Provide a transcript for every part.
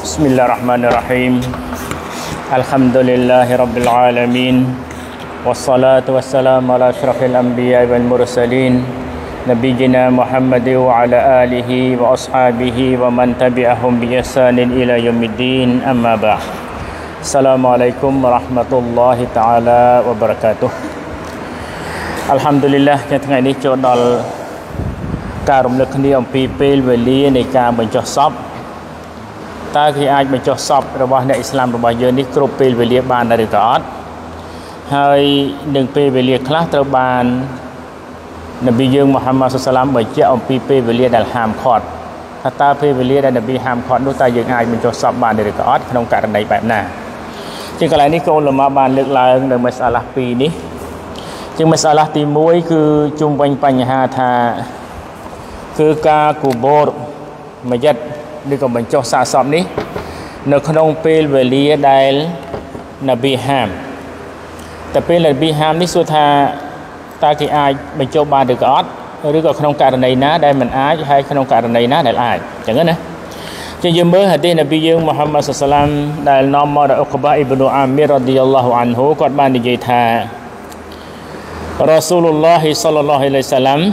بسم الله الرحمن الرحيم الحمد لله رب العالمين والصلاة والسلام على أشرف الأنبياء والمرسلين نبينا محمد وعلى آله وأصحابه ومن تبعهم بإحسان إلى يوم الدين أما بعد السلام عليكم ورحمة الله تعالى وبركاته الحمد لله ថ្ងៃនេះចូលដល់ការរំលឹកគ្នាអំពីពេលវេលានៃការបញ្ចុះសពតើគេអាចបញ្ចុះសពរបស់អ្នកអ៊ីស្លាមរបស់យើងនេះគ្រប់ពេលវេលាបានឬក៏អត់ហើយនឹងពេលវេលាខ្លះត្រូវបាននប៊ីយើងមូហាម៉ាត់សុសឡាមបញ្ជាក់អំពីពេលវេលាដែលហាមឃាត់ថាតើពេលវេលាដែលនប៊ីហាមឃាត់នោះតើយើងអាចបញ្ចុះសពបានឬក៏អត់ក្នុងករណីបែបណាជាកន្លែងនេះក៏ឧលមាបានលើកឡើងនៅមសាឡាពីរនេះជាមសាឡាទី1គឺជុំវិញបញ្ហាថាគឺការគូបូរមយិតឬក៏បញ្ចុះសាកសពនេះនៅក្នុងពេលវេលាដែលនប៊ីហាមតែពេលនប៊ីហាមនេះសួរថាតើគេអាចបញ្ចុះបានឬក៏អត់ឬក៏ក្នុងករណីណាដែលមិនអាចហើយក្នុងករណីណាដែលអាចអញ្ចឹងណាជាយើងមើលហាឌីសនប៊ីយើងមូហាម៉ាត់សុសឡាមដែលនាំមកដោយអ៊ុកបាអ៊ីប្នូអាមីររ៉ាឌីយ៉ាឡោះអានហ៊ូគាត់បាននិយាយថារ៉ាស៊ូលុលឡោះសល្លឡោះអាឡៃហ៊ីវសល្លាម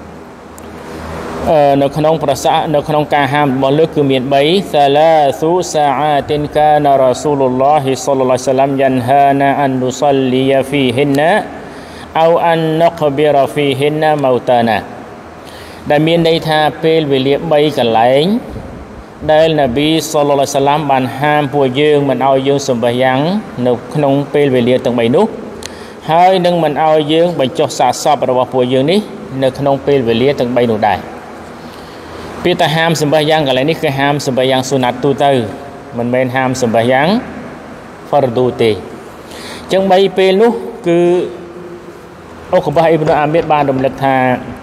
នៅក្នុងប្រសានៅក្នុងការហាមរបស់លើកគឺមាន3 3 ساعات كان رسول الله صلى الله عليه وسلم ينهانا أن نصلي فيهن أو أن نقبر فيهن موتانا ដែលមានន័យថាពេលវេលា3កន្លែងដែលនប៊ីសល្លឡោះអាឡៃហ៊ីវសល្លាមបានហាមពួកយើងមិនឲ្យយើងសម្បះយ៉ាងនៅក្នុងពេលវេលាទាំង3នោះហើយនឹងមិនឲ្យយើងបញ្ចុះសាកសពរបស់ពួកយើងនេះនៅក្នុងពេលវេលាទាំង3នោះដែរពីតែហាមសម្បះយ៉ាងកន្លែងនេះគឺហាមសម្បះយ៉ាងសុណាត់ទូទៅមិនមែនហាមសម្បះយ៉ាងហ្វរឌូទេអញ្ចឹង3ពេលនោះគឺអ៊ុកបាអ៊ីប្នូអាមីរបានរំលឹកថា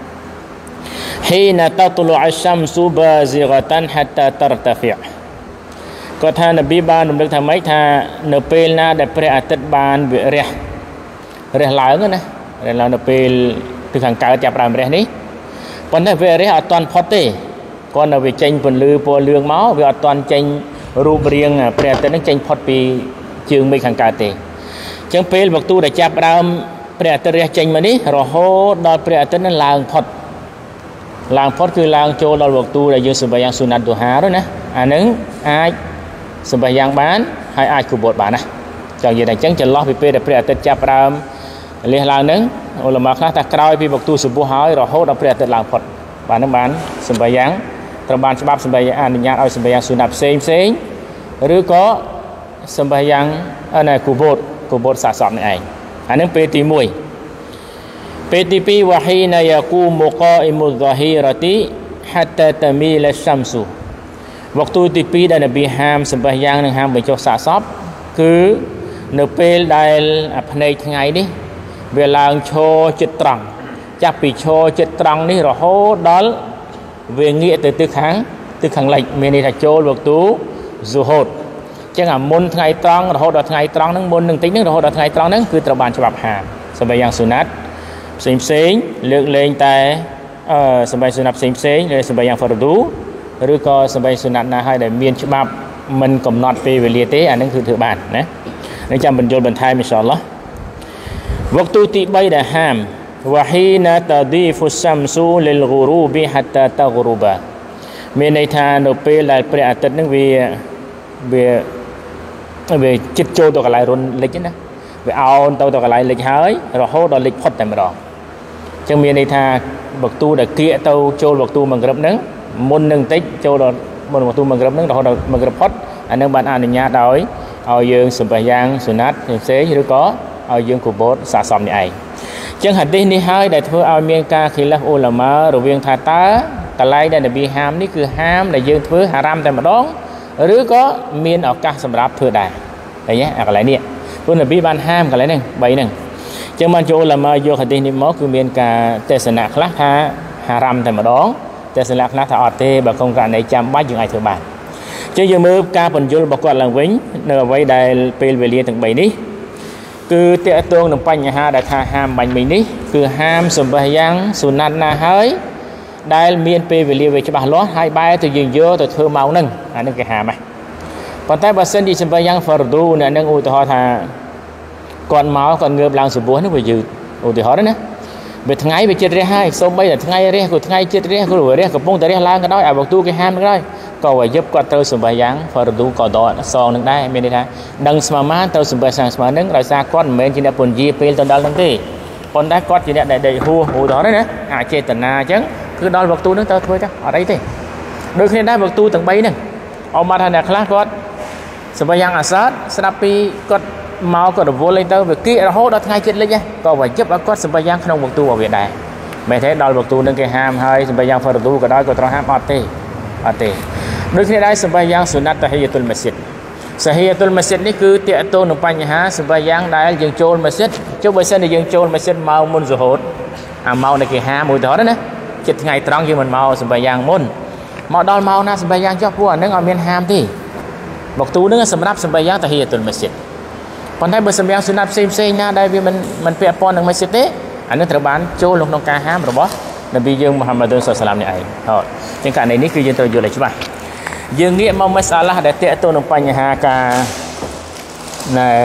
حين تطلع الشمس بازغة حتى ترتفع គាត់ថានប៊ីបានរំលឹកថាម៉េចថានៅពេលណាដែលព្រះអាទិត្យបានវារះឡើងណារះឡើងនៅពេលពីខាងកើតចាប់ដើមរះនេះប៉ុន្តែវារះអត់ទាន់ផុតទេគាត់នៅវាចេញពន្លឺពណ៌លឿងមកវាអត់ទាន់ចេញរូបរាងព្រះអាទិត្យនឹងចេញផុតពីជើងមេឃខាងកើតទេអញ្ចឹងពេលវកទូដែលចាប់ដើមព្រះអាទិត្យរះចេញមកនេះរហូតដល់ព្រះអាទិត្យនឹងឡើងផុតគឺឡើងចូលដល់វកទូដែលយើងសម្បះយ៉ាងសុណាត់ទូហានោះណាអានឹងអាចសម្បះយ៉ាងបានហើយអាចគូបូតបានណាចង់និយាយថាអញ្ចឹងចន្លោះពីពេលដែលព្រះអាទិត្យចាប់ដើមលះឡើងនឹងឧលមាខ្លះថាក្រោយពីវកទូសុបោះហើយរហូតដល់ព្រះអាទិត្យឡើងផុតបាននឹងបានសម្បះយ៉ាងត្រូវបានច្បាប់សម្បះយ៉ាងអនុញ្ញាតឲ្យសម្បះយ៉ាងសុណាត់ផ្សេងឬក៏សម្បះយ៉ាងគូបូតសាកសពនេះឯងអានឹងពេលទី1ពេលទី2 وحين يقوم قائم الظهيرة حتى تميل الشمس វកទូទី2ដែលនប៊ីហាមសម្បះយ៉ាងនិងហាមបញ្ចុះសាកសពគឺនៅពេលដែលភ្នែកថ្ងៃនេះវាឡើងឈរចិត្តត្រង់ចាប់ពីឈរចិត្តត្រង់នេះរហូតដល់វាងាកទៅទិសខាងលិចមានន័យថាចូលវកទូហ្ស៊ូហូតអញ្ចឹងអាមុនថ្ងៃត្រង់រហូតដល់ថ្ងៃត្រង់ហ្នឹងមុននឹងតិចហ្នឹងរហូតដល់ថ្ងៃត្រង់ហ្នឹងគឺត្រូវបានច្បាប់ហាមសម្បះយ៉ាងសុណាត់ផ្សេងលើកលែងតែសម្បះសុណាត់ផ្សេងឬសម្បះយ៉ាងហ្វរឌូឬក៏សម្បះសុណាត់ណាហើយដែលមានច្បាប់មិនកំណត់ពេលវេលាទេអាហ្នឹងគឺធ្វើបានណានឹងចាំបញ្យល់បន្ថែមអ៊ីនសាអល់ឡោះវកទូទី3ដែលហាម وحين تضيف الشمس للغروب حتى تغرب មានន័យថានៅពេលដែលព្រះអាទិត្យនឹងវាជិតចូលទៅកន្លែងរុនលិចណាវាអោនទៅកន្លែងលិចហើយរហូតដល់លិចផុតតែម្ដងអញ្ចឹងមានន័យថាវកទូដែលគៀកទៅចូលវកទូមង្រិបហ្នឹងមុននឹងតិចចូលដល់មុនវកទូមង្រិបហ្នឹងរហូតដល់មង្រិបផុតអានឹងបានអនុញ្ញាតឲ្យយើងសម្បះយ៉ាងសុណាត់ផ្សេងឬក៏ឲ្យយើងគូបូតសាកសពនេះឯងអញ្ចឹងហាឌីសនេះហើយដែលធ្វើឲ្យមានការខិលាហ្វឧលាម៉ារវាងថាតើកន្លែងដែលនប៊ីហាមនេះគឺហាមដែលយើងធ្វើហារ៉ាមតែម្ដងឬក៏មានឱកាសសម្រាប់ធ្វើដែរឃើញទេអាកន្លែងនេះព្រោះនប៊ីបានហាមកន្លែងហ្នឹង3ហ្នឹងអញ្ចឹងបានចូលឧលាម៉ាយកហាឌីសនេះមកគឺមានការទេសនាខ្លះថាហារ៉ាមតែម្ដងទេសនាខ្លះថាអត់ទេបើក្នុងករណីចាំបាច់យើងអាចធ្វើបានអញ្ចឹងយើងមើលការបញ្យល់របស់គាត់ឡើងវិញនៅអ្វីដែលពេលវេលាទាំង3នេះគឺតកតងនឹងបញ្ហាដែលថាហាមបាញ់មិញនេះគឺហាមសម្បះយ៉ាងសុណាត់ណាហើយដែលមានពេលវេលាវាច្បាស់លាស់ហើយបែរទៅយើងយកទៅធ្វើម៉ោងហ្នឹងអានឹងគេហាមហ៎ អប៉ុន្តែបើសិនជាសម្រាប់យ៉ាង fardu អ្នកនឹងឧទាហរណ៍ថាគាត់មកគាត់ងើបឡើងសុបួសនោះវាយឺតឧទាហរណ៍ណាវាថ្ងៃវាចិត្តរះហើយសូម្បីតែថ្ងៃរះក៏ថ្ងៃចិត្តរះក៏រះកំពុងតែរះឡើងក៏ដោយឲ្យវគ្គគេហាមក៏ដោយក៏វាយប់គាត់ត្រូវសម្រាប់យ៉ាង fardu ក៏ដកសងនឹងដែរមានន័យថាដឹងស្មើបានត្រូវសម្រាប់សាងស្មើនឹងដោយសារគាត់មិនមែនជាអ្នកពន្យាពេលទៅដល់នឹងទេប៉ុន្តែគាត់ជាអ្នកដែលដេកហួសឧទាហរណ៍ណាអចេតនាអញ្ចឹងគឺដល់វគ្គនឹងត្រូវធ្វើទៅអត់អីទេដូចគ្នាដែរវគ្គទាំង3ហ្នឹងអមថាអ្នកខ្លះគាត់សម្រាប់យ៉ាងអាសាតស្ដាប់ពីគាត់មកក៏រវល់លេងទៅវាគៀករហូតដល់ថ្ងៃចិត្តលិចក៏វាជិបឲ្យគាត់សម្រាប់យ៉ាងក្នុងវគ្គឲ្យវាដែរមែនទេដល់វគ្គនឹងគេហាមហើយសម្រាប់យ៉ាង fardu ក៏ដោយក៏ត្រូវហាមអត់ទេដូចគ្នាដែរសម្រាប់យ៉ាងសុណាត់តាហ៊ីយតុលម៉ាស៊ីតសាហ៊ីយតុលម៉ាស៊ីតនេះគឺតាក់ទងនឹងបញ្ហាសម្រាប់យ៉ាងដែលយើងចូលម៉ាស៊ីតចុះបើសិនជាយើងចូលម៉ាស៊ីតមកមុនសុហូតអាម៉ោងដែលគេហាមឧទាហរណ៍ណាចិត្តថ្ងៃត្រង់យើងមិនមកសម្រាប់យ៉ាងមុនមកដល់ម៉ោងណាសម្រាប់យ៉ាងចុះពួកអានឹងអត់មានហាមទេវគ្គនឹងសម្រាប់សម្រាប់យ៉ាងតាហ៊ីយតុលម៉ាស៊ីតប៉ុន្តែបើសម្រាប់សុណាត់ផ្សេងណាដែលវាមិនពាក់ព័ន្ធនឹងម៉ាស៊ីតទេអានឹងត្រូវបានចូលក្នុងការហាមរបស់នប៊ីយើងមូហាម៉ាត់សុសឡាមនេះឯងហើយជាងករណីនេះគឺយើងត្រូវយល់ឲ្យច្បាស់យើងងាកមកម៉ាសាឡាដែលតេតទៅនឹងបញ្ហាការណែ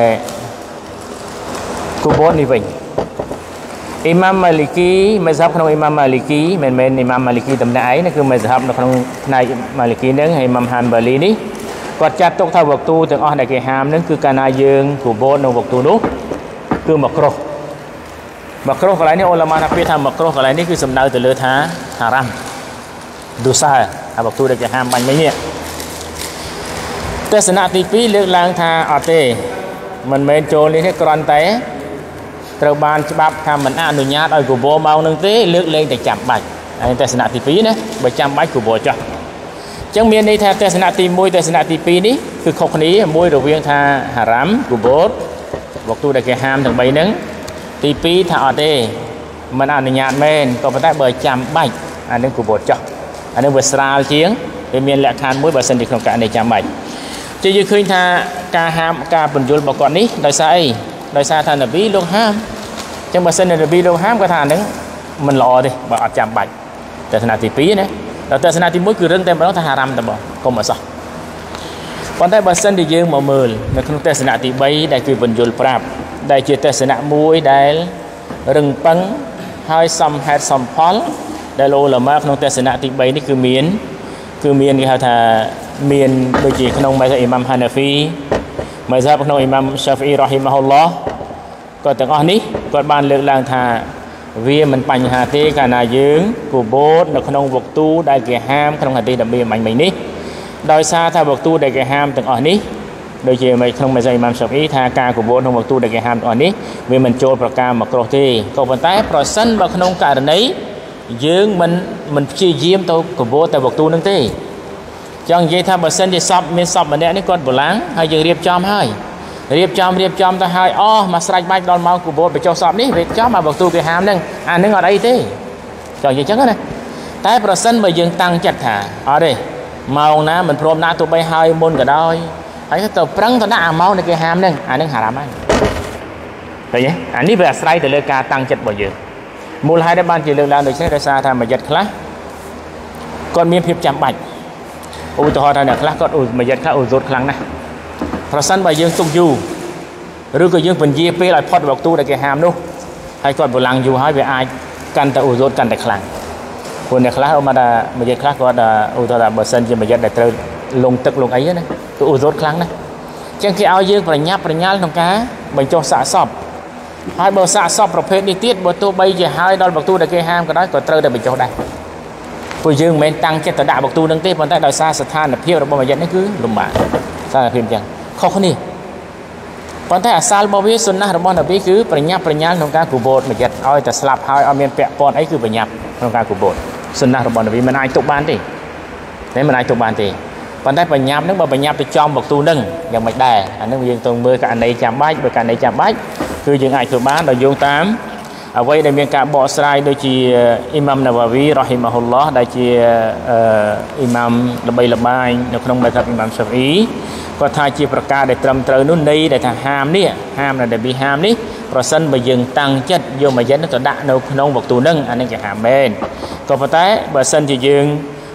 គូបូននេះវិញអ៊ីម៉ាមម៉ាលីគីមេហ្សាប់ក្នុងអ៊ីម៉ាមម៉ាលីគីមិនមែនអ៊ីម៉ាមម៉ាលីគីតំណែងឯងគឺមេហ្សាប់នៅក្នុងផ្នែកម៉ាលីគីនឹងហើយម៉ាំហានបាលីនេះគាត់ចាត់ទុកថាវគ្គទាំងអស់ដែលគេហាមនឹងគឺកាលណាយើងគូបូននៅវគ្គនោះគឺមកក្រោះកន្លែងនេះអ៊ុលាម៉ាថាពាក្យថាមកក្រោះកន្លែងនេះគឺសំដៅទៅលើថាហារ៉ាំដូសាអាវគ្គដែលគេហាមបាញ់មិញនេះទស្សនៈទី2លើកឡើងថាអត់ទេមិនមែនចូលនេះទេគ្រាន់តែត្រូវបានច្បាប់ថាមិនអនុញ្ញាតឲ្យគូបោម៉ោងនឹងទេលើកលែងតែចាំបាច់ហើយទស្សនៈទី2ណាបើចាំបាច់គូបោចោះអញ្ចឹងមានន័យថាទស្សនៈទី1ទស្សនៈទី2នេះគឺខុសគ្នាមួយរវាងថាហារ៉ាំគូបោវគ្គដែលគេហាមទាំង3ហ្នឹងទី2ថាអត់ទេមិនអនុញ្ញាតមែនក៏ប៉ុន្តែបើចាំបាច់អានឹងគូបោចោះអានឹងវាស្រាលជាងវាមានលក្ខខណ្ឌមួយបើសិនជាក្នុងករណីចាំបាច់ជាយើងឃើញថាការហាមការបញ្យលរបស់គាត់នេះដោយសារអីដោយសារថានប៊ីលោកហាមអញ្ចឹងបើសិនជានប៊ីលោកហាមគាត់ថាអានឹងមិនល្អទេបើអត់ចាំបាច់ទស្សនៈទី2ណាដល់ទស្សនៈទី1គឺរឹងតែម្ដងថាហារ៉ាំតែបងកុំអសោះប៉ុន្តែបើសិនជាយើងមកមើលនៅក្នុងទស្សនៈទី3ដែលគឺបញ្យលប្រាប់ដែលជាទស្សនៈមួយដែលរឹងប៉ឹងហើយសមហេតុសមផលដែលឧលាមាក្នុងទស្សនៈទី3នេះគឺមានគេហៅថាមានដូចជាក្នុងម៉ាហ្សាបអ៊ីម៉ាំហាណាហ្វីម៉ាហ្សាបក្នុងអ៊ីម៉ាំសាហ្វីអ៊ីរ៉ាហ៊ីម៉ាហ៊ុលឡោះក៏ទាំងអស់នេះគាត់បានលើកឡើងថាវាមិនបញ្ហាទេកាលណាយើងគូបូតនៅក្នុងវគ្គដែលគេហាមក្នុងហាឌីសដែលមានមិញនេះដោយសារថាវគ្គដែលគេហាមទាំងអស់នេះដូចជាក្នុងម៉ាហ្សាបអ៊ីម៉ាំសាហ្វីថាការគូបូតក្នុងវគ្គដែលគេហាមទាំងអស់នេះវាមិនចូលប្រការមកក្រោះទេក៏ប៉ុន្តែប្រសិនបើក្នុងករណីយើងមិនព្យាយាមទៅគូបូតតែវគ្គនឹងទេចង់និយាយថាបើសិនជាសពមានសពម្នាក់នេះគាត់បឡាំងហើយយើងរៀបចំហើយរៀបចំទៅហើយមកស្រេចបាច់ដល់ម៉ោងគូបូតបញ្ចុះសពនេះវាចំមកវគ្គគេហាមហ្នឹងអានឹងអត់អីទេចង់និយាយចឹងណាតែប្រសិនបើយើងតាំងចិត្តថាអត់ទេម៉ោងណាមិនព្រមដាក់ទៅបីហើយមុនក៏ដោយហើយទៅប្រឹងទៅដាក់អាម៉ោងដែលគេហាមហ្នឹងអានឹងហារ៉ាំហើយឃើញទេអានេះវាអាស្រ័យទៅលើការតាំងចិត្តរបស់យើងមូលហេតុដែលបានជាលើកឡើងដូចនេះដោយសារថាមួយយិត្តខ្លះគាត់មានភាពចាំបាច់ឧទាហរណ៍ថាអ្នកខ្លះគាត់មួយយិត្តខ្លះឧសូតខ្លាំងណាស់ប្រសិនបើយើងទុកយូរឬក៏យើងពន្យាពេលឲ្យផុតវគ្គដែលគេហាមនោះហើយគាត់បលាំងយូរហើយវាអាចកាន់តែឧសូតកាន់តែខ្លាំងព្រោះអ្នកខ្លះមកថាមួយយិត្តខ្លះគាត់ឧទាហរណ៍ថាបើសិនជាមួយយិត្តដែលត្រូវលងទឹកលងអីណាគឺឧសូតខ្លាំងណាស់អញ្ចឹងគេឲ្យយើងប្រញាប់ប្រញាល់ក្នុងការបញ្ចុះសាកសពហើយបើសាកសពប្រភេទនេះទៀតបើទោះបីជាហើយដល់វគ្គដែលគេហាមក៏ដោយក៏ត្រូវតែបញ្ចុះដែរព្រោះយើងមិនមែនតាំងចិត្តទៅដាក់វគ្គនឹងទេប៉ុន្តែដោយសារស្ថានភាពរបស់មួយយិត្តនេះគឺលំបាកស្ថានភាពអញ្ចឹងខុសគ្នាប៉ុន្តែអាសាលរបស់វាសុនណារបស់នប៊ីគឺប្រញាប់ប្រញាល់ក្នុងការគូបូតមួយយិត្តឲ្យតែស្លាប់ហើយអត់មានពាក់ព័ន្ធអីគឺប្រញាប់ក្នុងការគូបូតសុនណារបស់នប៊ីមិនអាចទុកបានទេមិនអាចទុកបានទេប៉ុន្តែប្រញាប់នឹងបើប្រញាប់ទៅចំវគ្គនឹងយ៉ាងមិនដែរអានឹងយើងត្រូវមើលករណីចាំបាច់បើករណីចាំបាច់គឺយើងអាចធ្វើបានដោយយោងតាមអ្វីដែលមានការបកស្រាយដូចជាអ៊ីម៉ាំណាវ៉ាវីរ៉ាហ៊ីម៉ាហ៊ុលឡោះដែលជាអ៊ីម៉ាំល្បីល្បាញនៅក្នុងម៉ាហ្សាបអ៊ីម៉ាំសាហ្វីគាត់ថាជាប្រការដែលត្រឹមត្រូវនោះន័យដែលថាហាមនេះហាមដែលហាមនេះប្រសិនបើយើងតាំងចិត្តយកមួយយិត្តទៅដាក់នៅក្នុងវគ្គនឹងអានឹងគេហាមមែនក៏ប៉ុន្តែបើសិនជាយើង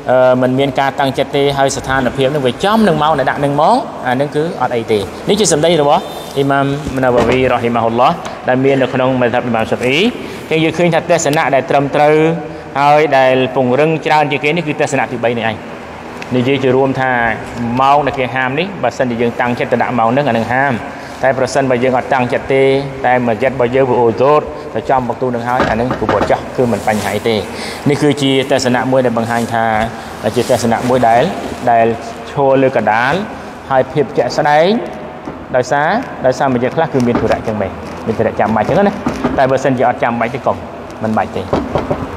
mình miền ca tăng chất tê hơi sát than là phiền nó về chóm nâng máu để đặt nâng món nâng cứ ở đây tê nếu chưa xem đây rồi bó Imam Nawawi rahimahullah đã miền được không mà thật bảo sập ý cái gì khi thật tê sẽ nạ để trầm trừ hơi để phùng rừng tràn như cái này cứ tê sẽ nạ từ bay này anh nếu như chỉ rùm thà máu là cái ham đấy và sân thì dừng tăng chất đã máu nước là nâng ham tạiประสน bây giờ họ tăng chất tê tại mà chất bao giờ vừa ôi tốtแต่จอมประตูหนึ่งห้าอันนั้นกูปวดจ้ะคือมันปัญหาเตนี่คือจีเตสนะมวยในบางแห่งท่าและจีเตสนะมวยได้โชว์เรือกระดานให้เพียบแกะแสดงได้ซามันจะคลาคือมีธุระจังไหมมีธุระจำใบจังนั้นนะแต่เบอร์เซนจะเอาจำใบที่กล่องมันใบเต